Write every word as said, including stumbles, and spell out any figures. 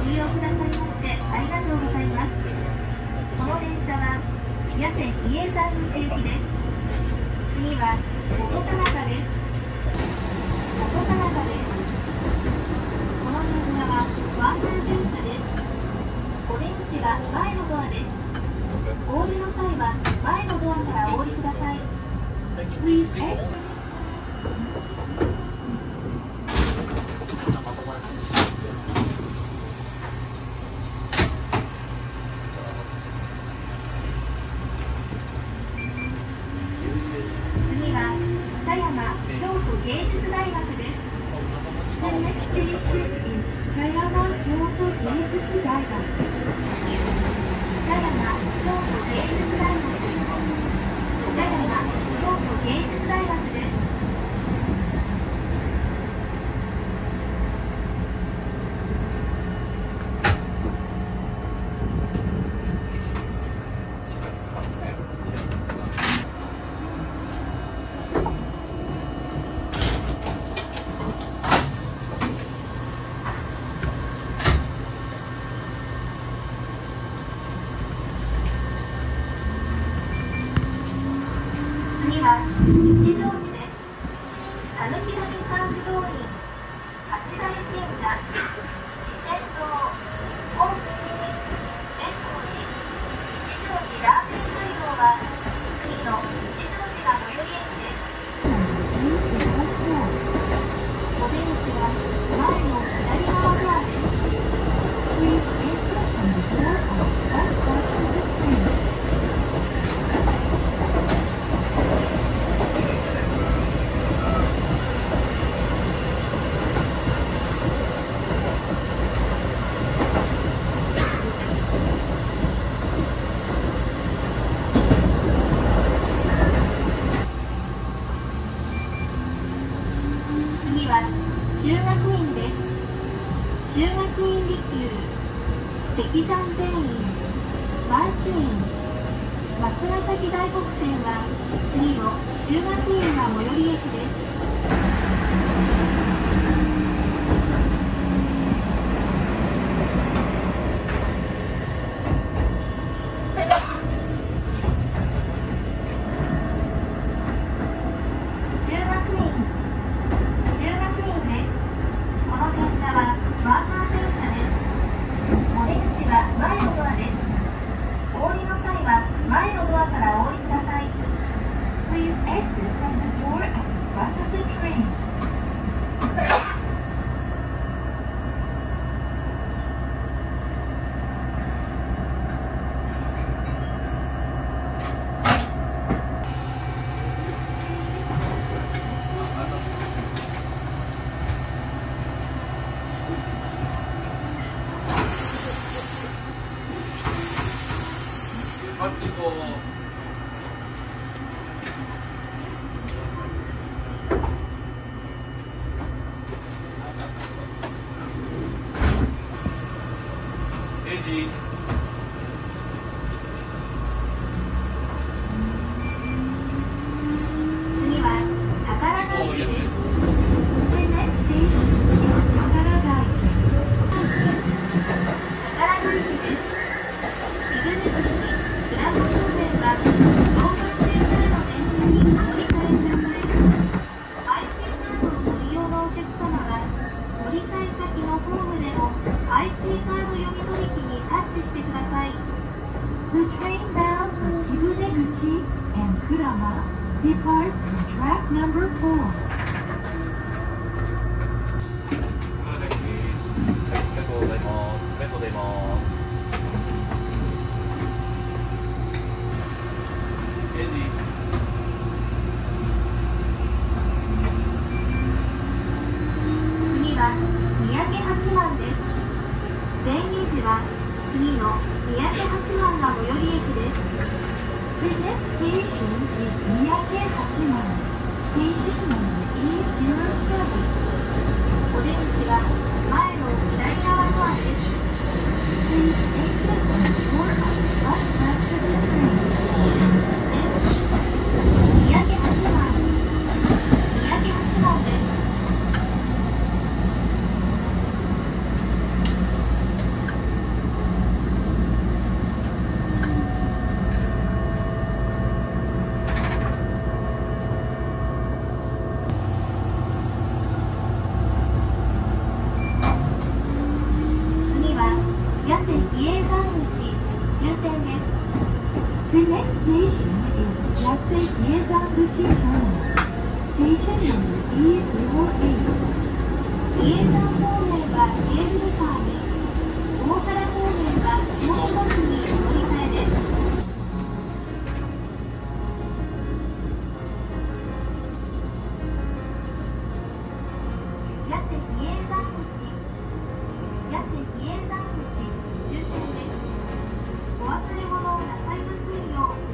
利用くださいましてありがとうございます。この電車は八瀬比叡山口行きです。次は元田中です。元田中です。この電車はワンマン電車です。お出口は前のドアです。お降りの際は前のドアからお降りください。Please exit. 「 The next station is Yate Iesan Station. Station number E zero eight. イエザン方面はケーブルカーに、大原方面はショートバスにお乗り換えです。やて比叡山口、やて比叡山口終点です。お忘れ物をなさいませんよう。